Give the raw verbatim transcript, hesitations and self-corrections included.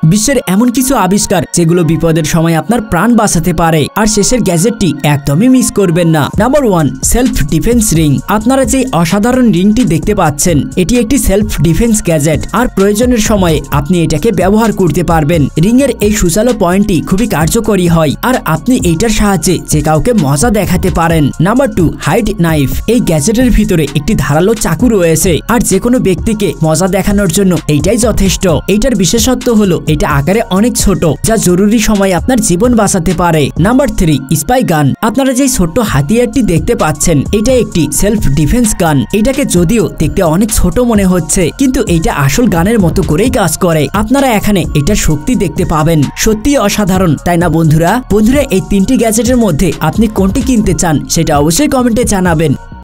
বিশ্বের এমন কিছু আবিষ্কার যেগুলো বিপদের সময় আপনার প্রাণ বাঁচাতে পারে। আর শেষের গ্যাজেটটি একদমই মিস করবেন না। Number one, self defence ring. আপনারা যে অসাধারণ রিংটি দেখতে পাচ্ছেন, এটি একটি সেলফ ডিফেন্স গ্যাজেট, আর প্রয়োজনের সময়ে আপনি এটাকে ব্যবহার করতে পারবেন। রিং এর এই সুচালো পয়েন্টটি খুবই কার্যকরী হয়, আর আপনি এইটার সাহায্যে যে কাউকে মজা দেখাতে পারেন। Number two, hide knife. এই গ্যাজেটের ভিতরে একটি ধারালো চাকু রয়েছে, আর যে কোনো ব্যক্তিকে মজা দেখানোর জন্য এইটাই যথেষ্ট। এইটার বিশেষত্ব হলো এটা আকারে অনেক ছোট, যা জরুরি সময় আপনার জীবন বাঁচাতে পারে। নাম্বার থ্রি, স্পাই গান। আপনারা যে ছোট্ট হাতিয়ারটি দেখতে পাচ্ছেন, এটা একটি সেলফ ডিফেন্স গান। এটাকে যদিও দেখতে অনেক ছোট মনে হচ্ছে, কিন্তু এটা আসল গানের মতো করেই কাজ করে। আপনারা এখানে এটার শক্তি দেখতে পাবেন, সত্যি অসাধারণ, তাই না বন্ধুরা? বন্ধুরা, এই তিনটি গ্যাজেটের মধ্যে আপনি কোনটি কিনতে চান সেটা অবশ্যই কমেন্টে জানাবেন।